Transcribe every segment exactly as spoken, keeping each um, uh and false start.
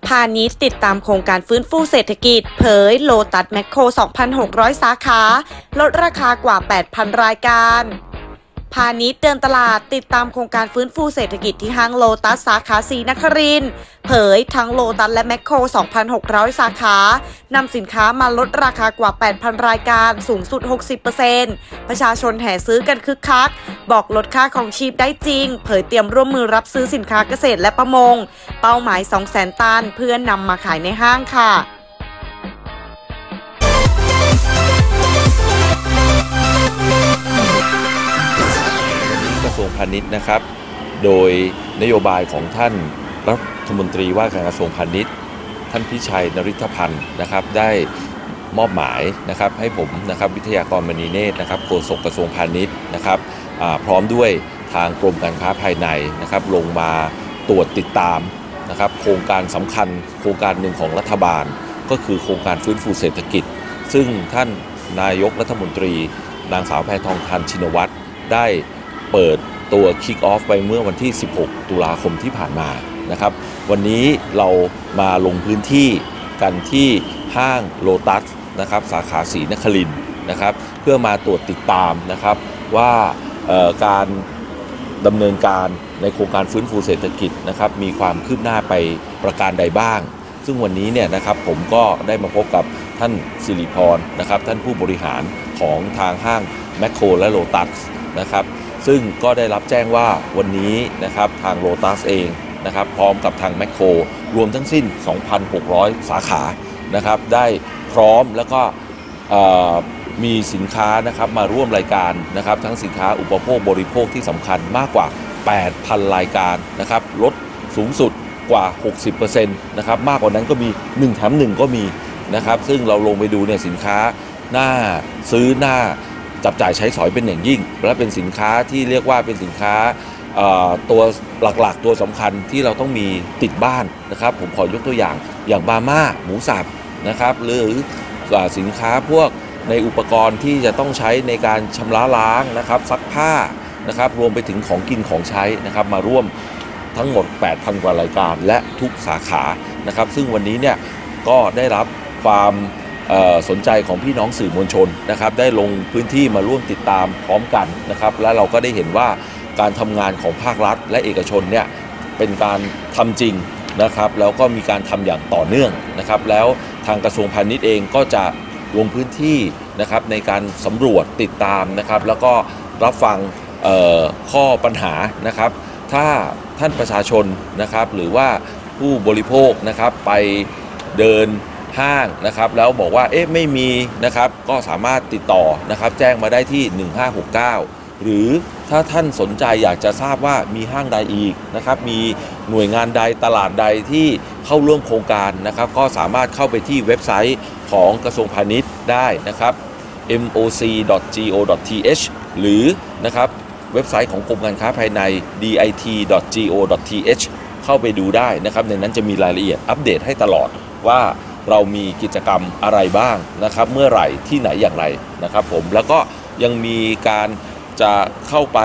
พาณิชย์ติดตามโครงการฟื้นฟูเศรษฐกิจเผยโลตัสแมคโคร สองพันหกร้อย สาขาลดราคากว่า แปดพัน รายการพาณิชย์เดินตลาดติดตามโครงการฟื้นฟูเศรษฐกิจที่ห้างโลตัสสาขาศรีนครินทร์เผยทั้งโลตัสและแมคโคร สองพันหกร้อย สาขานำสินค้ามาลดราคากว่า แปดพัน รายการสูงสุด หกสิบเปอร์เซ็นต์ ประชาชนแห่ซื้อกันคึกคักบอกลดค่าของชีพได้จริงเผยเตรียมร่วมมือรับซื้อสินค้าเกษตรและประมงเป้าหมาย สองแสน ตันเพื่อนนำมาขายในห้างค่ะกระทรวงพาณิชย์นะครับโดยนโยบายของท่านรัฐมนตรีว่าการกระทรวงพาณิชย์ท่านพิชัยนฤทธพันธ์นะครับได้มอบหมายนะครับให้ผมนะครับวิทยากรมณีเนตรนะครับโฆษกกระทรวงพาณิชย์นะครับพร้อมด้วยทางกรมการค้าภายในนะครับลงมาตรวจติดตามนะครับโครงการสำคัญโครงการหนึ่งของรัฐบาลก็คือโครงการฟื้นฟูเศรษฐกิจซึ่งท่านนายกรัฐมนตรีนางสาวแพทองธารชินวัตรได้เปิดตัว Kick Off ไปเมื่อวันที่สิบหกตุลาคมที่ผ่านมานะครับวันนี้เรามาลงพื้นที่กันที่ห้างโลตัสนะครับสาขาศรีนครินทร์นะครับเพื่อมาตรวจติดตามนะครับว่าการดำเนินการในโครงการฟื้นฟูเศรษฐกิจนะครับมีความคืบหน้าไปประการใดบ้างซึ่งวันนี้เนี่ยนะครับผมก็ได้มาพบกับท่านสิริพรนะครับท่านผู้บริหารของทางห้างแมคโครและโลตัสนะครับซึ่งก็ได้รับแจ้งว่าวันนี้นะครับทางโลตัสเองนะครับพร้อมกับทางแมคโครรวมทั้งสิ้น สองพันหกร้อย สาขานะครับได้พร้อมแล้วก็มีสินค้านะครับมาร่วมรายการนะครับทั้งสินค้าอุปโภคบริโภคที่สำคัญมากกว่า แปดพัน รายการนะครับลดสูงสุดกว่า หกสิบเปอร์เซ็นต์ นะครับมากกว่านั้นก็มีหนึ่งแถมหนึ่งก็มีนะครับซึ่งเราลงไปดูเนี่ยสินค้าหน้าซื้อหน้าจับจ่ายใช้สอยเป็นอย่างยิ่งและเป็นสินค้าที่เรียกว่าเป็นสินค้าตัวหลักๆตัวสำคัญที่เราต้องมีติดบ้านนะครับผมขอยกตัวอย่างอย่างบาม่าหมูสับนะครับหรือสินค้าพวกในอุปกรณ์ที่จะต้องใช้ในการชำระล้างนะครับซักผ้านะครับรวมไปถึงของกินของใช้นะครับมาร่วมทั้งหมด แปดพัน กว่ารายการและทุกสาขานะครับซึ่งวันนี้เนี่ยก็ได้รับความสนใจของพี่น้องสื่อมวลชนนะครับได้ลงพื้นที่มาร่วมติดตามพร้อมกันนะครับและเราก็ได้เห็นว่าการทำงานของภาครัฐและเอกชนเนี่ยเป็นการทำจริงนะครับแล้วก็มีการทำอย่างต่อเนื่องนะครับแล้วทางกระทรวงพาณิชย์เองก็จะลงพื้นที่นะครับในการสำรวจติดตามนะครับแล้วก็รับฟังข้อปัญหานะครับถ้าท่านประชาชนนะครับหรือว่าผู้บริโภคนะครับไปเดินห้างนะครับแล้วบอกว่าเอ๊ะไม่มีนะครับก็สามารถติดต่อนะครับแจ้งมาได้ที่หนึ่งห้าหกเก้าหรือถ้าท่านสนใจอยากจะทราบว่ามีห้างใดอีกนะครับมีหน่วยงานใดตลาดใดที่เข้าร่วมโครงการนะครับก็สามารถเข้าไปที่เว็บไซต์ของกระทรวงพาณิชย์ได้นะครับ เอ็ม โอ ซี ดอท จี โอ ดอท ที เอช หรือนะครับเว็บไซต์ของกรมการค้าภายใน ดี ไอ ที ดอท จี โอ ดอท ที เอช เข้าไปดูได้นะครับในนั้นจะมีรายละเอียดอัปเดตให้ตลอดว่าเรามีกิจกรรมอะไรบ้างนะครับเมื่อไหร่ที่ไหนอย่างไรนะครับผมแล้วก็ยังมีการจะเข้าไป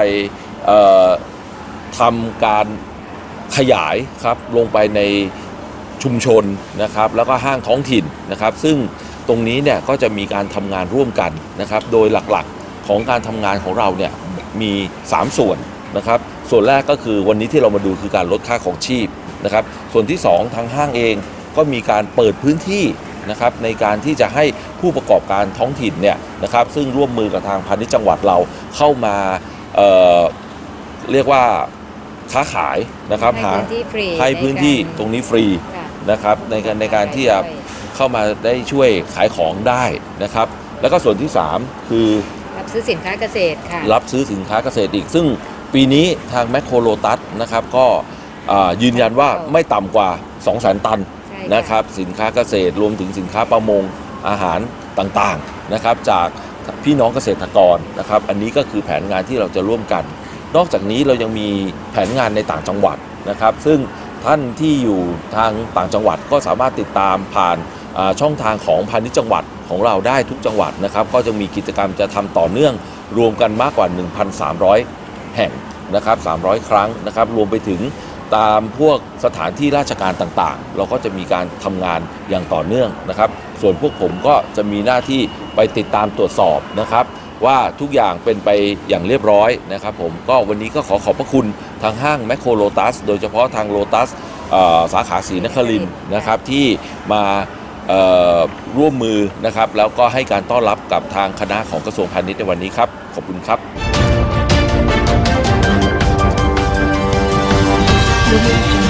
ทำการขยายครับลงไปในชุมชนนะครับแล้วก็ห้างท้องถิ่นนะครับซึ่งตรงนี้เนี่ยก็จะมีการทำงานร่วมกันนะครับโดยหลักๆของการทำงานของเราเนี่ยมีสามส่วนนะครับส่วนแรกก็คือวันนี้ที่เรามาดูคือการลดค่าของชีพนะครับส่วนที่สองทางห้างเองก็มีการเปิดพื้นที่นะครับในการที่จะให้ผู้ประกอบการท้องถิ่นเนี่ยนะครับซึ่งร่วมมือกับทางพาณิชย์จังหวัดเราเข้ามาเอ่อเรียกว่าค้าขายนะครับหาให้พื้นที่ตรงนี้ฟรีนะครับในการในการที่จะเข้ามาได้ช่วยขายของได้นะครับแล้วก็ส่วนที่สามคือรับซื้อสินค้าเกษตรค่ะรับซื้อสินค้าเกษตรอีกซึ่งปีนี้ทางแมคโครโลตัสนะครับก็ยืนยันว่าไม่ต่ำกว่า สองแสน ตันนะครับสินค้าเกษตรรวมถึงสินค้าประมงอาหารต่างๆนะครับจากพี่น้องเกษตรกรนะครับอันนี้ก็คือแผนงานที่เราจะร่วมกันนอกจากนี้เรายังมีแผนงานในต่างจังหวัดนะครับซึ่งท่านที่อยู่ทางต่างจังหวัดก็สามารถติดตามผ่านช่องทางของพาณิชย์จังหวัดของเราได้ทุกจังหวัดนะครับก็จะมีกิจกรรมจะทำต่อเนื่องรวมกันมากกว่า หนึ่งพันสามร้อย แห่งนะครับสามร้อยครั้งนะครับรวมไปถึงตามพวกสถานที่ราชการต่างๆเราก็จะมีการทำงานอย่างต่อเนื่องนะครับส่วนพวกผมก็จะมีหน้าที่ไปติดตามตรวจสอบนะครับว่าทุกอย่างเป็นไปอย่างเรียบร้อยนะครับผมก็วันนี้ก็ขอขอบพระคุณทางห้างแมคโครโลตัสโดยเฉพาะทางโลตัสสาขาศรีนครินทร์นะครับที่มาร่วมมือนะครับแล้วก็ให้การต้อนรับกับทางคณะของกระทรวงพาณิชย์ในวันนี้ครับขอบคุณครับ